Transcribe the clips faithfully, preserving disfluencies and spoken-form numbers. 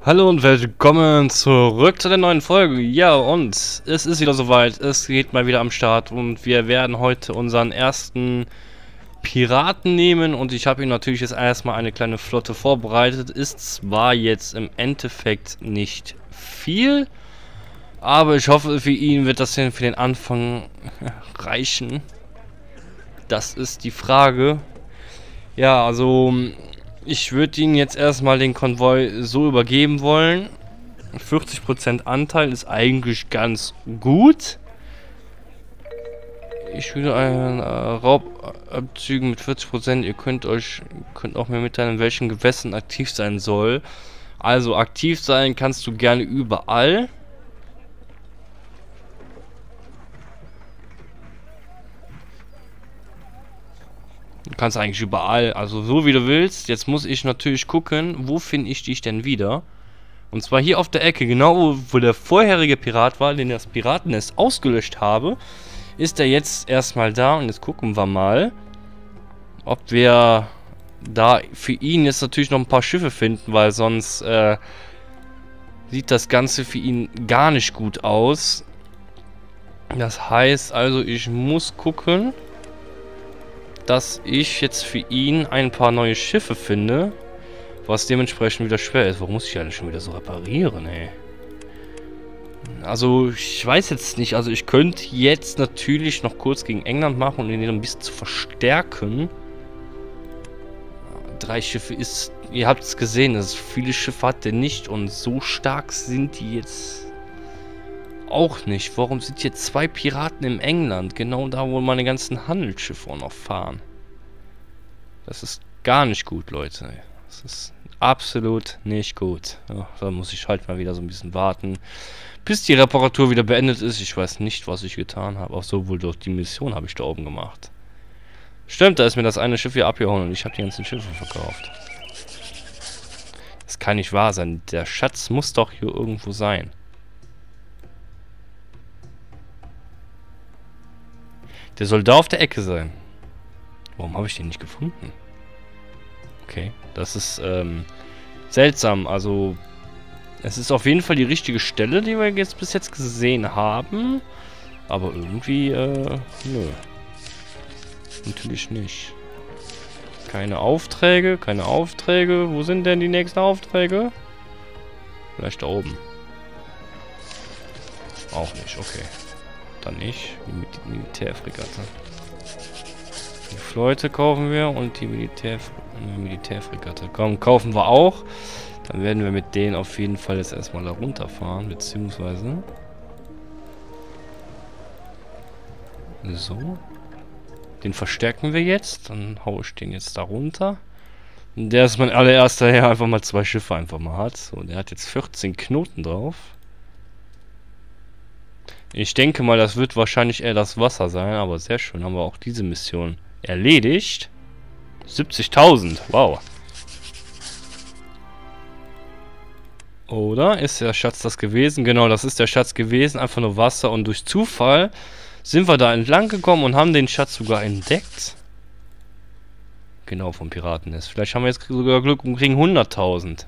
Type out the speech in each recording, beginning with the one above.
Hallo und willkommen zurück zu der neuen Folge. Ja, und es ist wieder soweit. Es geht mal wieder am Start und wir werden heute unseren ersten Piraten nehmen. Und ich habe ihm natürlich jetzt erstmal eine kleine Flotte vorbereitet. Ist zwar jetzt im Endeffekt nicht viel, aber ich hoffe, für ihn wird das denn für den Anfang reichen. Das ist die Frage. Ja, also ich würde Ihnen jetzt erstmal den Konvoi so übergeben wollen. vierzig Prozent Anteil ist eigentlich ganz gut. Ich würde einen äh, Raubabzügen mit vierzig Prozent. Ihr könnt euch könnt auch mir mitteilen, in welchen Gewässern aktiv sein soll. Also aktiv sein kannst du gerne überall. Du kannst eigentlich überall, also so wie du willst. Jetzt muss ich natürlich gucken, wo finde ich dich denn wieder. Und zwar hier auf der Ecke, genau wo der vorherige Pirat war, den ich das Piratennest ausgelöscht habe, ist er jetzt erstmal da. Und jetzt gucken wir mal, ob wir da für ihn jetzt natürlich noch ein paar Schiffe finden, weil sonst äh, sieht das Ganze für ihn gar nicht gut aus. Das heißt also, ich muss gucken, dass ich jetzt für ihn ein paar neue Schiffe finde, was dementsprechend wieder schwer ist. Warum muss ich alles schon wieder so reparieren, ey? Also, ich weiß jetzt nicht. Also, ich könnte jetzt natürlich noch kurz gegen England machen, um ihn ein bisschen zu verstärken. Drei Schiffe ist... Ihr habt es gesehen, dass viele Schiffe hat der nicht. Und so stark sind die jetzt auch nicht. Warum sind hier zwei Piraten im England? Genau da, wo meine ganzen Handelsschiffe auch noch fahren. Das ist gar nicht gut, Leute. Das ist absolut nicht gut. Ja, da muss ich halt mal wieder so ein bisschen warten, bis die Reparatur wieder beendet ist. Ich weiß nicht, was ich getan habe. Auch so wohl durch die Mission habe ich da oben gemacht. Stimmt, da ist mir das eine Schiff hier abgehauen und ich habe die ganzen Schiffe verkauft. Das kann nicht wahr sein. Der Schatz muss doch hier irgendwo sein. Der soll da auf der Ecke sein. Warum habe ich den nicht gefunden? Okay, das ist ähm, seltsam. Also, es ist auf jeden Fall die richtige Stelle, die wir jetzt bis jetzt gesehen haben. Aber irgendwie, äh, nö. Natürlich nicht. Keine Aufträge, keine Aufträge. Wo sind denn die nächsten Aufträge? Vielleicht da oben. Auch nicht, okay. Dann nicht. Die Militärfregatte. Die Flotte kaufen wir und die Militär, Militärfregatte. Komm, kaufen wir auch. Dann werden wir mit denen auf jeden Fall jetzt erstmal da runterfahren, beziehungsweise... So. Den verstärken wir jetzt. Dann haue ich den jetzt da runter. Und der ist mein allererster, der einfach mal zwei Schiffe einfach mal hat. So, der hat jetzt vierzehn Knoten drauf. Ich denke mal, das wird wahrscheinlich eher das Wasser sein, aber sehr schön. Haben wir auch diese Mission erledigt. siebzigtausend, wow. Oder ist der Schatz das gewesen? Genau, das ist der Schatz gewesen. Einfach nur Wasser und durch Zufall sind wir da entlang gekommen und haben den Schatz sogar entdeckt. Genau, vom Piratennest. Vielleicht haben wir jetzt sogar Glück und kriegen hunderttausend.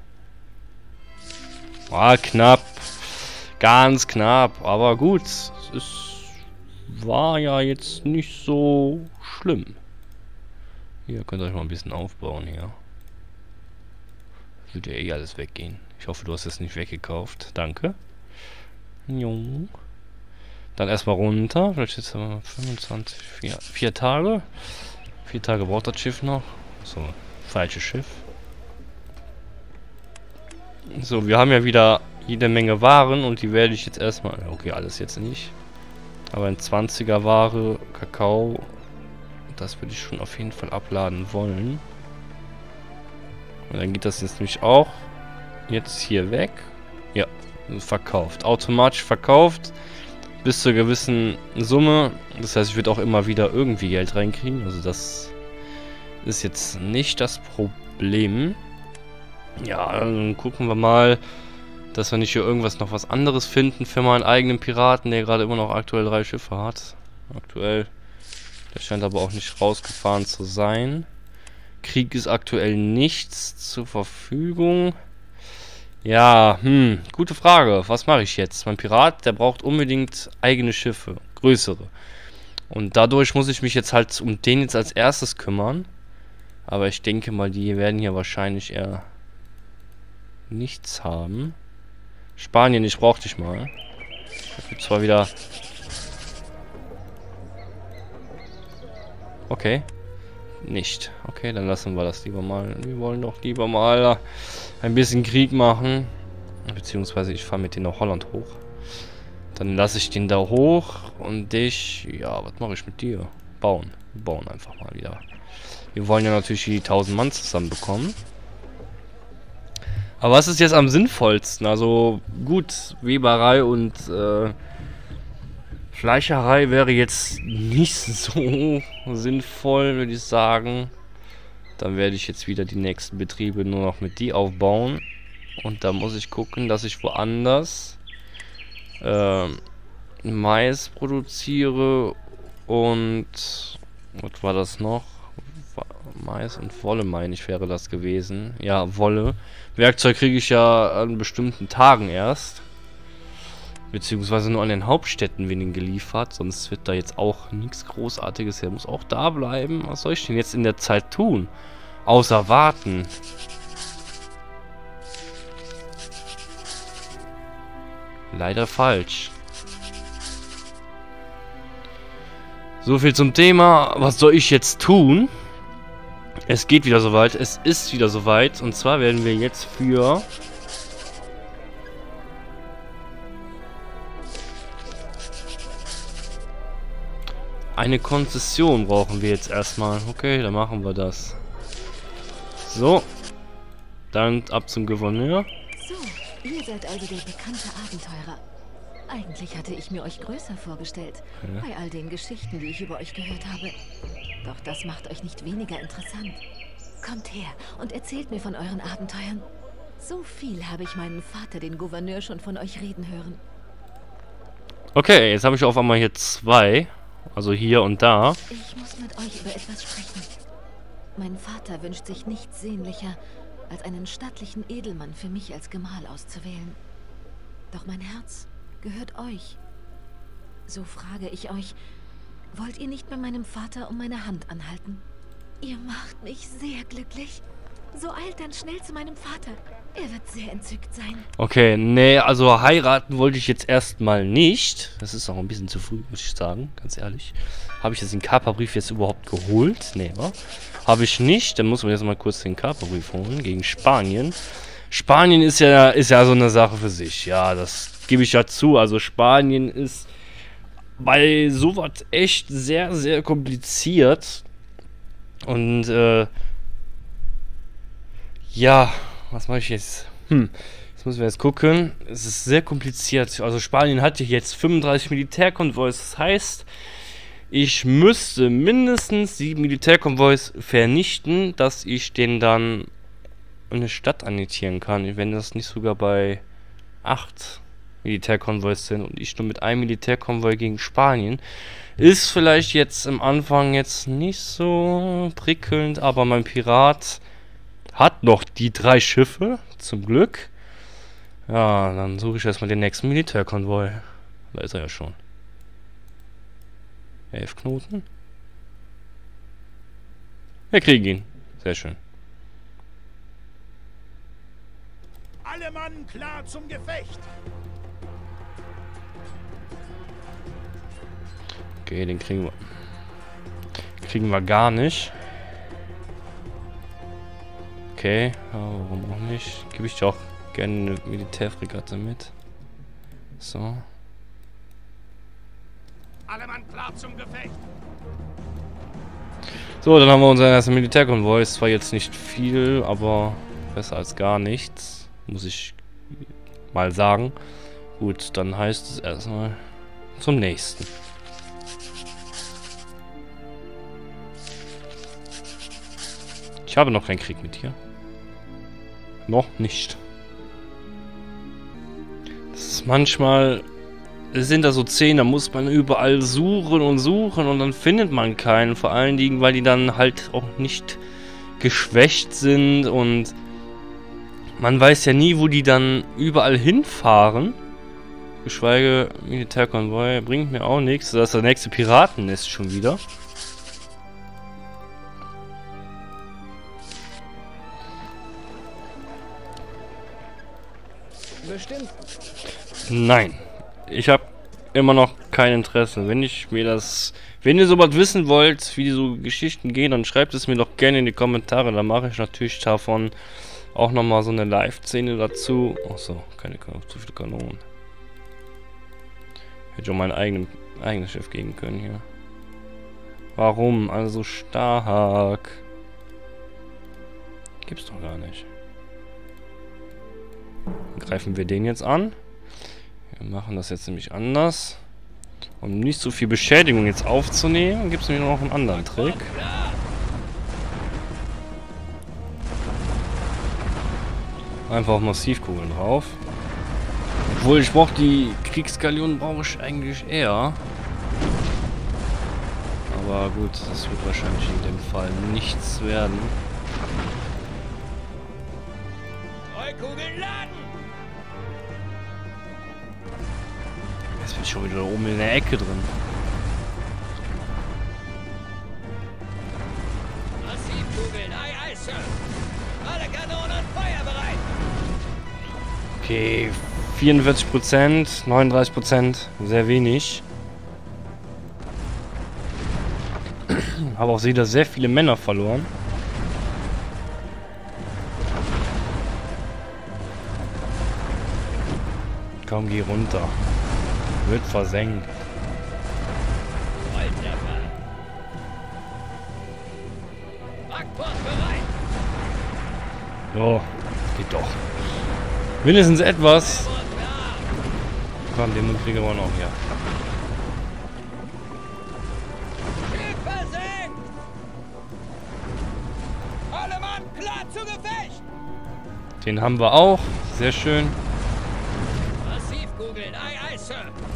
Ah, knapp. Ganz knapp, aber gut. Es war ja jetzt nicht so schlimm. Hier könnt ihr euch mal ein bisschen aufbauen hier. Das wird ja eh alles weggehen. Ich hoffe, du hast es nicht weggekauft. Danke. Jo. Dann erstmal runter. Vielleicht jetzt haben wir fünfundzwanzig, vier, vier Tage. Vier Tage braucht das Schiff noch. So, falsches Schiff. So, wir haben ja wieder jede Menge Waren und die werde ich jetzt erstmal... Okay, alles jetzt nicht. Aber ein zwanziger Ware, Kakao, das würde ich schon auf jeden Fall abladen wollen. Und dann geht das jetzt nämlich auch jetzt hier weg. Ja, verkauft. Automatisch verkauft. Bis zur gewissen Summe. Das heißt, ich würde auch immer wieder irgendwie Geld reinkriegen. Also das ist jetzt nicht das Problem. Ja, dann gucken wir mal, dass wir nicht hier irgendwas noch was anderes finden für meinen eigenen Piraten, der gerade immer noch aktuell drei Schiffe hat. Aktuell. Der scheint aber auch nicht rausgefahren zu sein. Krieg ist aktuell nichts zur Verfügung. Ja, hm, gute Frage. Was mache ich jetzt? Mein Pirat, der braucht unbedingt eigene Schiffe. Größere. Und dadurch muss ich mich jetzt halt um den jetzt als erstes kümmern. Aber ich denke mal, die werden hier wahrscheinlich eher nichts haben. Spanien, ich brauch dich mal. Das wird zwar wieder... Okay. Nicht. Okay, dann lassen wir das lieber mal. Wir wollen doch lieber mal ein bisschen Krieg machen. Beziehungsweise ich fahre mit denen nach Holland hoch. Dann lasse ich den da hoch und dich... Ja, was mache ich mit dir? Bauen. Wir bauen einfach mal wieder. Wir wollen ja natürlich die tausend Mann zusammenbekommen. Aber was ist jetzt am sinnvollsten? Also gut, Weberei und äh, Fleischerei wäre jetzt nicht so sinnvoll, würde ich sagen. Dann werde ich jetzt wieder die nächsten Betriebe nur noch mit die aufbauen. Und da muss ich gucken, dass ich woanders äh, Mais produziere und was war das noch? Mais und Wolle, meine ich, wäre das gewesen. Ja, Wolle. Werkzeug kriege ich ja an bestimmten Tagen erst. Beziehungsweise nur an den Hauptstädten wenigen geliefert. Sonst wird da jetzt auch nichts Großartiges. Er muss auch da bleiben. Was soll ich denn jetzt in der Zeit tun? Außer warten. Leider falsch. So viel zum Thema. Was soll ich jetzt tun? Es geht wieder soweit. Es ist wieder soweit. Und zwar werden wir jetzt für... eine Konzession brauchen wir jetzt erstmal. Okay, dann machen wir das. So. Dann ab zum Gouverneur. So, ihr seid also der bekannte Abenteurer. Eigentlich hatte ich mir euch größer vorgestellt. Ja. Bei all den Geschichten, die ich über euch gehört habe. Doch das macht euch nicht weniger interessant. Kommt her und erzählt mir von euren Abenteuern. So viel habe ich meinen Vater, den Gouverneur, schon von euch reden hören. Okay, jetzt habe ich auf einmal hier zwei. Also hier und da. Ich muss mit euch über etwas sprechen. Mein Vater wünscht sich nichts sehnlicher, als einen stattlichen Edelmann für mich als Gemahl auszuwählen. Doch mein Herz gehört euch. So frage ich euch, wollt ihr nicht bei meinem Vater um meine Hand anhalten? Ihr macht mich sehr glücklich. So eilt dann schnell zu meinem Vater. Er wird sehr entzückt sein. Okay, nee, also heiraten wollte ich jetzt erstmal nicht. Das ist auch ein bisschen zu früh, muss ich sagen, ganz ehrlich. Habe ich jetzt den Kaperbrief jetzt überhaupt geholt? Nee, wa? Habe ich nicht. Dann muss man jetzt mal kurz den Kaperbrief holen gegen Spanien. Spanien ist ja, ist ja so eine Sache für sich. Ja, das gebe ich ja zu. Also Spanien ist bei sowas echt sehr, sehr kompliziert. Und, äh, ja, was mache ich jetzt? Hm, jetzt müssen wir jetzt gucken. Es ist sehr kompliziert. Also Spanien hatte jetzt fünfunddreißig Militärkonvois. Das heißt, ich müsste mindestens die Militärkonvois vernichten, dass ich den dann eine Stadt annektieren kann. Wenn das nicht sogar bei acht Militärkonvois sind und ich nur mit einem Militärkonvoi gegen Spanien. Ist vielleicht jetzt am Anfang jetzt nicht so prickelnd, aber mein Pirat hat noch die drei Schiffe, zum Glück. Ja, dann suche ich erstmal den nächsten Militärkonvoi. Da ist er ja schon. Elf Knoten. Wir kriegen ihn. Sehr schön. Alle Mann klar zum Gefecht. Okay, den kriegen wir. Kriegen wir gar nicht. Okay, ja, warum auch nicht? Gebe ich dir auch gerne eine Militärfregatte mit. So. Alle Mann klar zum Gefecht. So, dann haben wir unseren ersten Militärkonvoi. Ist zwar jetzt nicht viel, aber besser als gar nichts. Muss ich mal sagen. Gut, dann heißt es erstmal zum nächsten. Ich habe noch keinen Krieg mit dir. Noch nicht. Das ist manchmal... Es sind da so zehn, da muss man überall suchen und suchen und dann findet man keinen. Vor allen Dingen, weil die dann halt auch nicht geschwächt sind und Man weiß ja nie, wo die dann überall hinfahren. Geschweige Militärkonvoi bringt mir auch nichts. Das ist der nächste Piratennest schon wieder. Bestimmt. Nein. Ich habe immer noch kein Interesse. Wenn ich mir das... Wenn ihr sowas wissen wollt, wie so Geschichten gehen, dann schreibt es mir doch gerne in die Kommentare. Dann mache ich natürlich davon auch nochmal so eine Live-Szene dazu. Achso, keine Kanonen, zu viele Kanonen. Hätte ich auch mein eigenen, eigenes Schiff geben können hier. Warum? Also stark. Gibt's doch gar nicht. Dann greifen wir den jetzt an. Wir machen das jetzt nämlich anders. Um nicht so viel Beschädigung jetzt aufzunehmen, gibt es nämlich noch einen anderen Trick. Einfach Massivkugeln drauf. Obwohl, ich brauche die Kriegsgaleonen, brauche ich eigentlich eher. Aber gut, das wird wahrscheinlich in dem Fall nichts werden. Kugeln laden! Jetzt bin ich schon wieder oben in der Ecke drin. Massivkugeln, Ei, Ei, Sir! Alle Kanonen feuerbereit! Okay, vierundvierzig Prozent, neununddreißig Prozent, sehr wenig. Habe auch wieder sehr viele Männer verloren. Komm, geh runter. Wird versenkt. So, geht doch. Mindestens etwas. Komm, den kriegen wir noch hier. Alle Mann, klar zu Gefecht! Den haben wir auch. Sehr schön. Massivkugeln, Ei, Ei, Sir!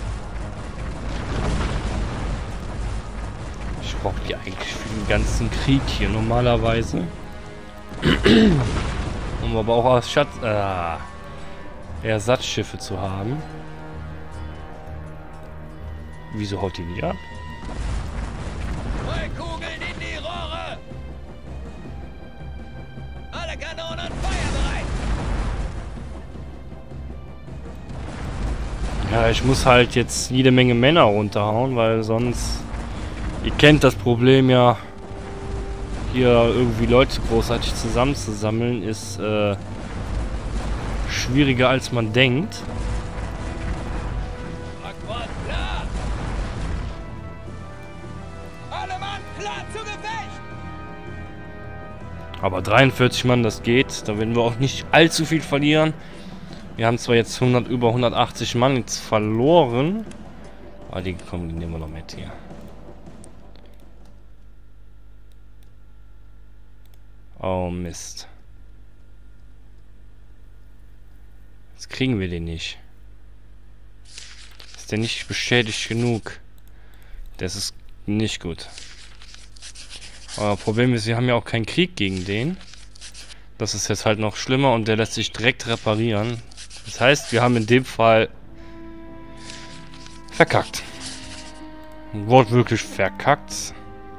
Ich brauche die eigentlich für den ganzen Krieg hier normalerweise. Um aber auch als Schatz... Äh, Ersatzschiffe zu haben. Wieso haut die nicht ab? Kugeln in die Rohre! Alle Kanonen feuerbereit! Ja, ich muss halt jetzt jede Menge Männer runterhauen, weil sonst... Ihr kennt das Problem ja... Hier irgendwie Leute großartig zusammenzusammeln, ist äh, schwieriger als man denkt. Akkord klar! Alle Mann, klar zu Gefecht! Aber dreiundvierzig Mann, das geht. Da werden wir auch nicht allzu viel verlieren. Wir haben zwar jetzt hundert, über hundertachtzig Mann jetzt verloren. Aber die kommen, die nehmen wir noch mit hier. Oh Mist. Jetzt kriegen wir den nicht. Ist der nicht beschädigt genug? Das ist nicht gut. Aber Problem ist, wir haben ja auch keinen Krieg gegen den. Das ist jetzt halt noch schlimmer und der lässt sich direkt reparieren. Das heißt, wir haben in dem Fall verkackt. Wortwörtlich verkackt.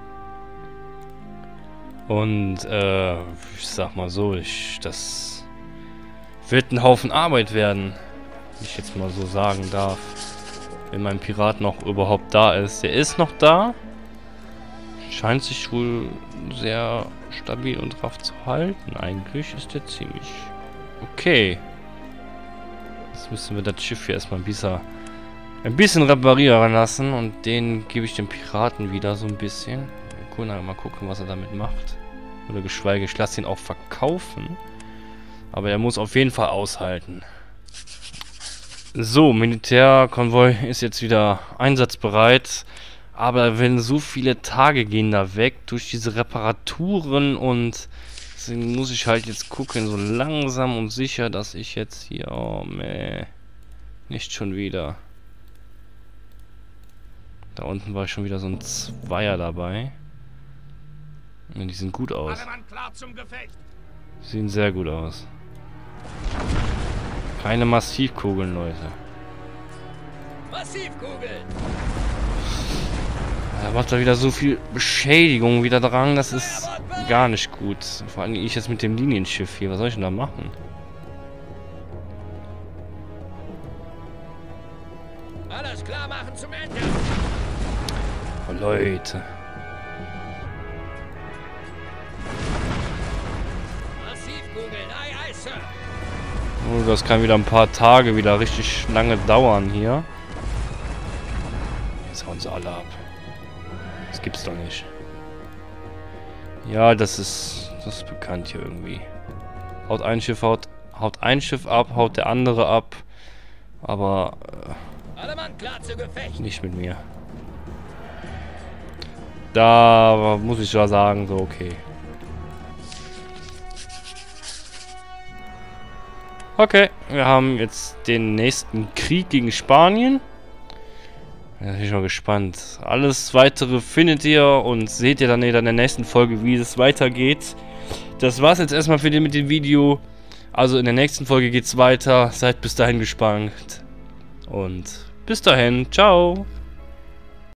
Und, äh, ich sag mal so, ich, das wird ein Haufen Arbeit werden, wenn ich jetzt mal so sagen darf. Wenn mein Pirat noch überhaupt da ist. Der ist noch da. Scheint sich wohl sehr stabil und raff zu halten. Eigentlich ist der ziemlich okay. Jetzt müssen wir das Schiff hier erstmal ein bisschen, ein bisschen reparieren lassen. Und den gebe ich dem Piraten wieder so ein bisschen. Wir können mal gucken, was er damit macht. Oder geschweige, ich lasse ihn auch verkaufen. Aber er muss auf jeden Fall aushalten. So, Militärkonvoi ist jetzt wieder einsatzbereit. Aber wenn so viele Tage gehen da weg durch diese Reparaturen und deswegen muss ich halt jetzt gucken, so langsam und sicher, dass ich jetzt hier... Oh, meh. Nicht schon wieder. Da unten war schon wieder so ein Zweier dabei. Und die sehen gut aus. Alle Mann klar zum Gefecht! Sehen sehr gut aus. Keine Massivkugeln, Leute. Massivkugeln. Da macht er wieder so viel Beschädigung wieder dran. Das ist gar nicht gut. Vor allem ich jetzt mit dem Linienschiff hier. Was soll ich denn da machen? Alles klar machen zum Ende. Oh, Leute. Massivkugeln. Aye, aye, Sir. Oh, das kann wieder ein paar Tage wieder richtig lange dauern hier. Jetzt hauen sie alle ab. Das gibt's doch nicht. Ja, das ist, das ist bekannt hier irgendwie. Haut ein Schiff, haut, haut ein Schiff ab, haut der andere ab. Aber äh, Alle Mann klar zu Gefecht. nicht mit mir. Da muss ich ja sagen, so okay. Okay, wir haben jetzt den nächsten Krieg gegen Spanien. Da bin ich mal gespannt. Alles weitere findet ihr und seht ihr dann in der nächsten Folge, wie es weitergeht. Das war's jetzt erstmal für den mit dem Video. Also in der nächsten Folge geht's weiter. Seid bis dahin gespannt. Und bis dahin. Ciao.